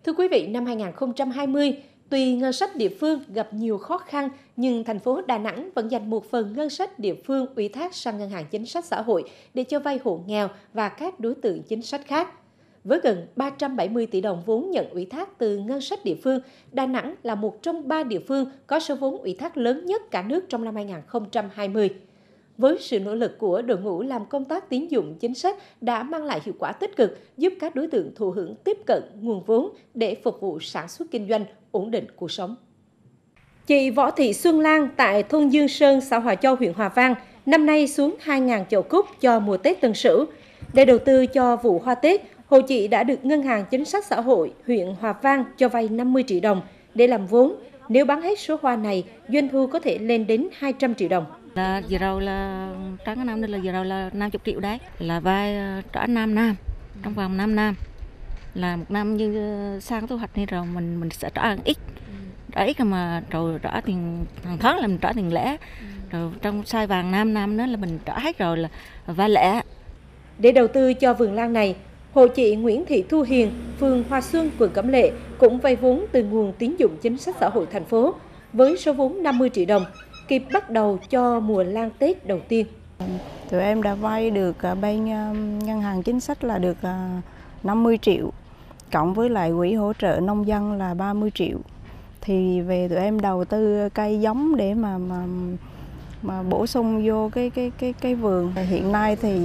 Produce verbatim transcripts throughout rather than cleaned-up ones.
Thưa quý vị, năm hai nghìn không trăm hai mươi, tuy ngân sách địa phương gặp nhiều khó khăn, nhưng thành phố Đà Nẵng vẫn dành một phần ngân sách địa phương ủy thác sang Ngân hàng Chính sách Xã hội để cho vay hộ nghèo và các đối tượng chính sách khác. Với gần ba trăm bảy mươi tỷ đồng vốn nhận ủy thác từ ngân sách địa phương, Đà Nẵng là một trong ba địa phương có số vốn ủy thác lớn nhất cả nước trong năm hai nghìn không trăm hai mươi. Với sự nỗ lực của đội ngũ làm công tác tín dụng chính sách đã mang lại hiệu quả tích cực, giúp các đối tượng thụ hưởng tiếp cận nguồn vốn để phục vụ sản xuất kinh doanh, ổn định cuộc sống. Chị Võ Thị Xuân Lan tại thôn Dương Sơn, xã Hòa Châu, huyện Hòa Vang, năm nay xuống hai nghìn chậu cúc cho mùa Tết Tân Sửu. Để đầu tư cho vụ hoa Tết, hộ chị đã được Ngân hàng Chính sách Xã hội huyện Hòa Vang cho vay năm mươi triệu đồng để làm vốn. Nếu bán hết số hoa này, doanh thu có thể lên đến hai trăm triệu đồng. Là vừa rồi là trong cái năm đây là vừa rồi là năm mươi triệu đấy, là vay trả năm năm, trong vòng năm năm, là một năm như sang thu hoạch này rồi mình mình sẽ trả ít, trả ít mà rồi trả tiền hàng tháng là mình trả tiền lẻ, rồi trong sai vàng năm năm nữa là mình trả hết rồi là vay lẻ. Để đầu tư cho vườn lan này, hộ chị Nguyễn Thị Thu Hiền, phường Hòa Xuân, quận Cẩm Lệ cũng vay vốn từ nguồn tín dụng chính sách xã hội thành phố với số vốn năm mươi triệu đồng, kịp bắt đầu cho mùa lan Tết đầu tiên. Tụi em đã vay được bên Ngân hàng Chính sách là được năm mươi triệu, cộng với lại quỹ hỗ trợ nông dân là ba mươi triệu. Thì về tụi em đầu tư cây giống để mà mà, mà bổ sung vô cái cái cái cái vườn. Hiện nay thì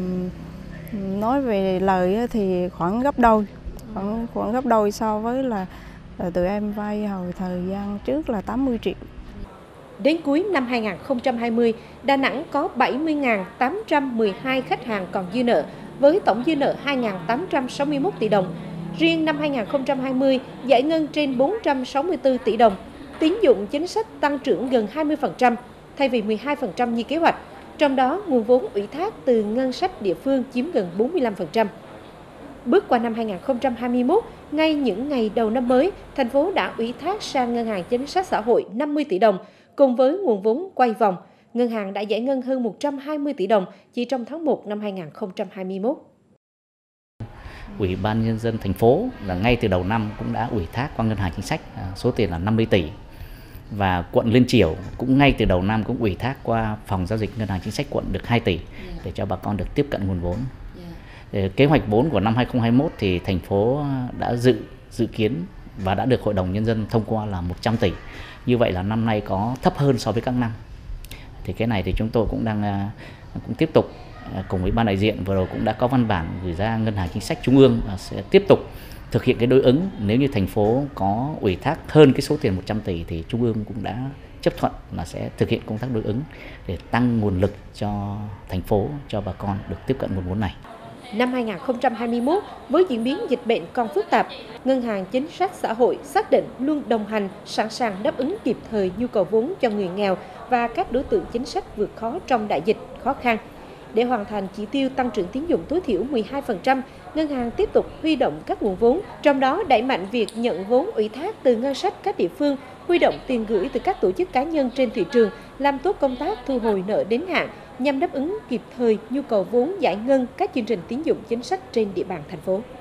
nói về lời thì khoảng gấp đôi, khoảng khoảng gấp đôi so với là, là tụi em vay hồi thời gian trước là tám mươi triệu. Đến cuối năm hai nghìn không trăm hai mươi, Đà Nẵng có bảy mươi nghìn tám trăm mười hai khách hàng còn dư nợ, với tổng dư nợ hai nghìn tám trăm sáu mươi mốt tỷ đồng. Riêng năm hai nghìn không trăm hai mươi, giải ngân trên bốn trăm sáu mươi tư tỷ đồng, tín dụng chính sách tăng trưởng gần hai mươi phần trăm, thay vì mười hai phần trăm như kế hoạch. Trong đó, nguồn vốn ủy thác từ ngân sách địa phương chiếm gần bốn mươi lăm phần trăm. Bước qua năm hai nghìn không trăm hai mươi mốt, ngay những ngày đầu năm mới, thành phố đã ủy thác sang Ngân hàng Chính sách Xã hội năm mươi tỷ đồng. Cùng với nguồn vốn quay vòng, ngân hàng đã giải ngân hơn một trăm hai mươi tỷ đồng chỉ trong tháng một năm hai nghìn không trăm hai mươi mốt. Ủy ban Nhân dân thành phố là ngay từ đầu năm cũng đã ủy thác qua Ngân hàng Chính sách số tiền là năm mươi tỷ. Và quận Liên Chiểu cũng ngay từ đầu năm cũng ủy thác qua phòng giao dịch Ngân hàng Chính sách quận được hai tỷ để cho bà con được tiếp cận nguồn vốn. Để kế hoạch vốn của năm hai nghìn không trăm hai mươi mốt thì thành phố đã dự dự kiến và đã được Hội đồng Nhân dân thông qua là một trăm tỷ. Như vậy là năm nay có thấp hơn so với các năm. Thì cái này thì chúng tôi cũng đang cũng tiếp tục cùng với ban đại diện vừa rồi cũng đã có văn bản gửi ra Ngân hàng Chính sách Trung ương sẽ tiếp tục thực hiện cái đối ứng. Nếu như thành phố có ủy thác hơn cái số tiền một trăm tỷ thì Trung ương cũng đã chấp thuận là sẽ thực hiện công tác đối ứng để tăng nguồn lực cho thành phố, cho bà con được tiếp cận nguồn vốn này. Năm hai nghìn không trăm hai mươi mốt, với diễn biến dịch bệnh còn phức tạp, Ngân hàng Chính sách Xã hội xác định luôn đồng hành, sẵn sàng đáp ứng kịp thời nhu cầu vốn cho người nghèo và các đối tượng chính sách vượt khó trong đại dịch khó khăn. Để hoàn thành chỉ tiêu tăng trưởng tín dụng tối thiểu mười hai phần trăm, Ngân hàng tiếp tục huy động các nguồn vốn, trong đó đẩy mạnh việc nhận vốn ủy thác từ ngân sách các địa phương, huy động tiền gửi từ các tổ chức cá nhân trên thị trường, làm tốt công tác thu hồi nợ đến hạn nhằm đáp ứng kịp thời nhu cầu vốn giải ngân các chương trình tín dụng chính sách trên địa bàn thành phố.